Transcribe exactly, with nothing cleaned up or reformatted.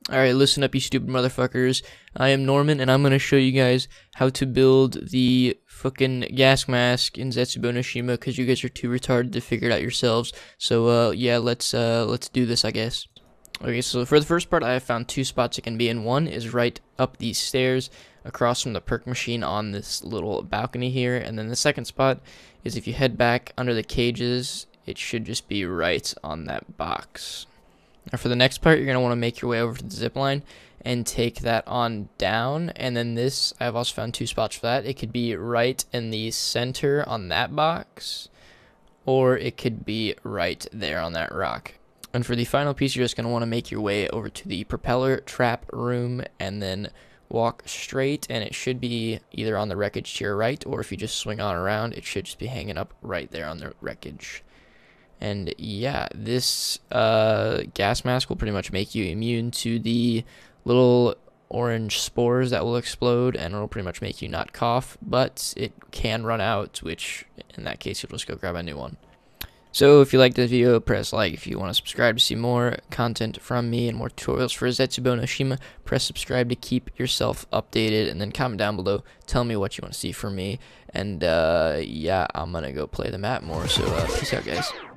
Alright, listen up, you stupid motherfuckers. I am Norman, and I'm gonna show you guys how to build the fucking gas mask in Zetsubou no Shima, because you guys are too retarded to figure it out yourselves. So, uh, yeah, let's, uh, let's do this, I guess. Okay, so for the first part, I have found two spots it can be in. One is right up these stairs, across from the perk machine on this little balcony here, and then the second spot is if you head back under the cages, it should just be right on that box. Now for the next part, you're going to want to make your way over to the zip line and take that on down. And then this, I've also found two spots for that. It could be right in the center on that box, or it could be right there on that rock. And for the final piece, you're just going to want to make your way over to the propeller trap room and then walk straight, and it should be either on the wreckage to your right, or if you just swing on around, it should just be hanging up right there on the wreckage. And yeah, this uh, gas mask will pretty much make you immune to the little orange spores that will explode, and it'll pretty much make you not cough, but it can run out, which in that case you'll just go grab a new one. So if you liked this video, press like. If you want to subscribe to see more content from me and more tutorials for Zetsubou no Shima, press subscribe to keep yourself updated, and then comment down below, tell me what you want to see from me, and uh, yeah, I'm gonna go play the map more, so uh, peace out guys.